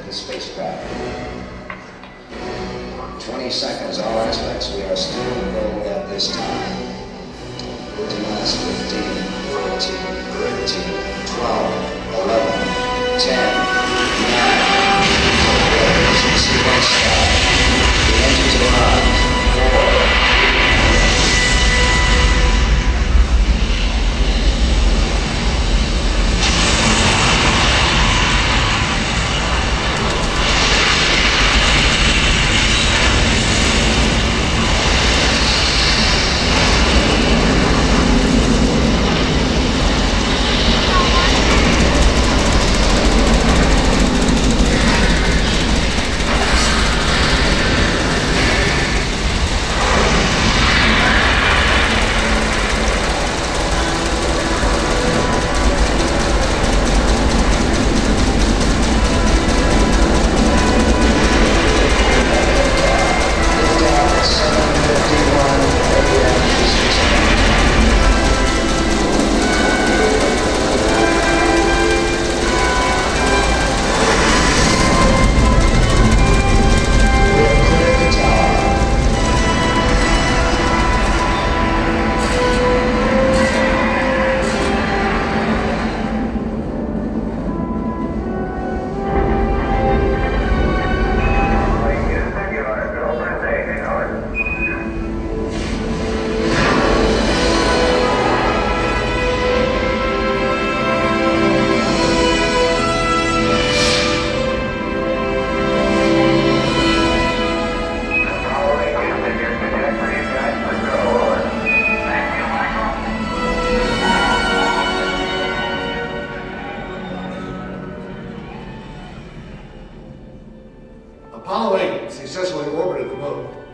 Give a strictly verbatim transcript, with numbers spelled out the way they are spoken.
the spacecraft. twenty seconds, all aspects. We are still in roll at this time. Minus fifteen, fourteen, thirteen, twelve, eleven, ten, nine, sequence start. The engines are on. four, Apollo eight successfully orbited the moon.